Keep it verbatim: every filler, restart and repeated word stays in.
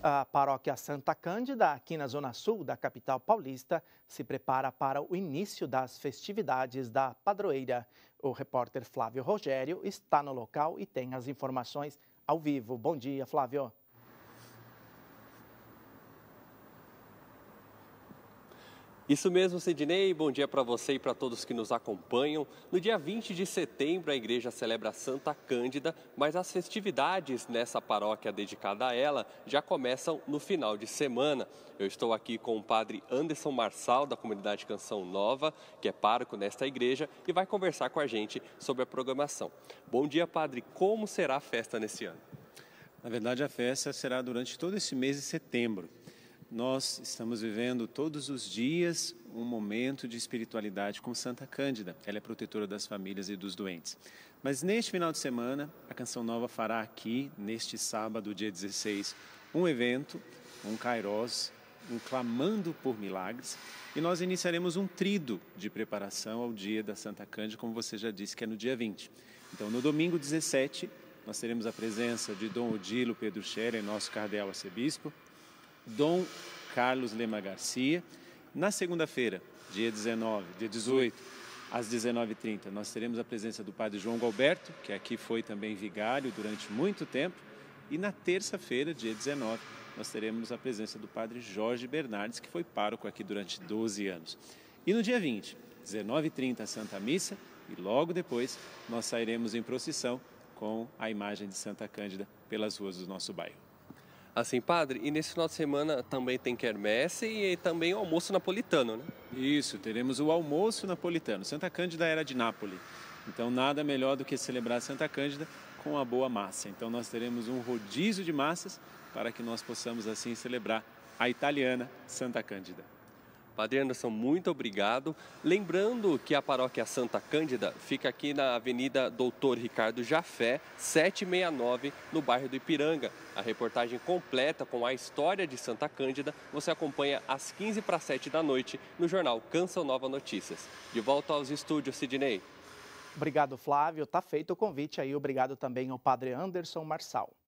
A paróquia Santa Cândida, aqui na zona sul da capital paulista, se prepara para o início das festividades da padroeira. O repórter Flávio Rogério está no local e tem as informações ao vivo. Bom dia, Flávio. Isso mesmo, Sidney. Bom dia para você e para todos que nos acompanham. No dia vinte de setembro, a igreja celebra Santa Cândida, mas as festividades nessa paróquia dedicada a ela já começam no final de semana. Eu estou aqui com o padre Anderson Marçal, da comunidade Canção Nova, que é pároco nesta igreja, e vai conversar com a gente sobre a programação. Bom dia, padre. Como será a festa nesse ano? Na verdade, a festa será durante todo esse mês de setembro. Nós estamos vivendo todos os dias um momento de espiritualidade com Santa Cândida. Ela é protetora das famílias e dos doentes. Mas neste final de semana, a Canção Nova fará aqui, neste sábado, dia dezesseis, um evento, um Kairos, um Clamando por Milagres. E nós iniciaremos um trido de preparação ao dia da Santa Cândida, como você já disse, que é no dia vinte. Então, no domingo dezessete, nós teremos a presença de Dom Odilo Pedro Scherer, nosso cardeal arcebispo, Dom Carlos Lema Garcia. Na segunda-feira, dia dezenove, dia dezoito, às dezenove e trinta, nós teremos a presença do padre João Galberto, que aqui foi também vigário durante muito tempo. E na terça-feira, dia dezenove, nós teremos a presença do padre Jorge Bernardes, que foi pároco aqui durante doze anos. E no dia vinte, dezenove e trinta, a Santa Missa, e logo depois nós sairemos em procissão com a imagem de Santa Cândida pelas ruas do nosso bairro. Assim, padre, e nesse final de semana também tem quermesse e também o almoço napolitano, né? Isso, teremos o almoço napolitano. Santa Cândida era de Nápoles, então nada melhor do que celebrar Santa Cândida com a boa massa. Então nós teremos um rodízio de massas para que nós possamos assim celebrar a italiana Santa Cândida. Padre Anderson, muito obrigado. Lembrando que a paróquia Santa Cândida fica aqui na Avenida Doutor Ricardo Jafé, setecentos e sessenta e nove, no bairro do Ipiranga. A reportagem completa com a história de Santa Cândida você acompanha às quinze para as sete da noite no jornal Canção Nova Notícias. De volta aos estúdios, Sidney. Obrigado, Flávio. Tá feito o convite aí. Obrigado também ao padre Anderson Marçal.